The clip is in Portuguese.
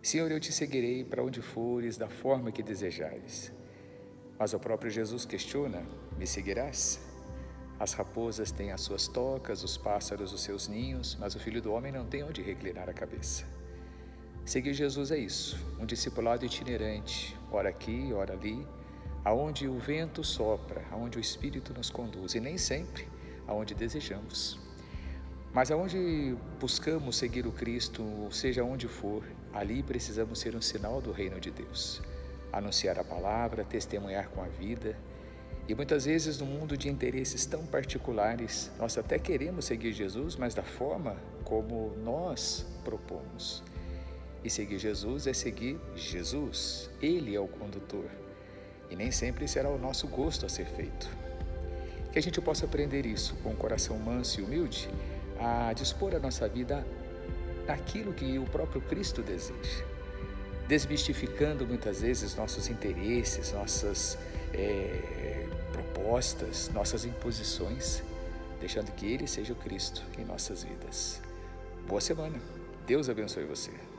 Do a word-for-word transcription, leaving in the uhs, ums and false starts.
Senhor, eu te seguirei para onde fores, da forma que desejares. Mas o próprio Jesus questiona: me seguirás? As raposas têm as suas tocas, os pássaros os seus ninhos, mas o Filho do Homem não tem onde reclinar a cabeça. Seguir Jesus é isso, um discipulado itinerante, ora aqui, ora ali, aonde o vento sopra, aonde o Espírito nos conduz, e nem sempre aonde desejamos. Mas aonde buscamos seguir o Cristo, seja onde for, ali precisamos ser um sinal do reino de Deus. Anunciar a palavra, testemunhar com a vida. E muitas vezes no mundo de interesses tão particulares, nós até queremos seguir Jesus, mas da forma como nós propomos. E seguir Jesus é seguir Jesus, Ele é o condutor. E nem sempre será o nosso gosto a ser feito. Que a gente possa aprender isso com um coração manso e humilde, a dispor a nossa vida naquilo que o próprio Cristo deseja, desmistificando muitas vezes nossos interesses, nossas é, propostas, nossas imposições, deixando que Ele seja o Cristo em nossas vidas. Boa semana, Deus abençoe você.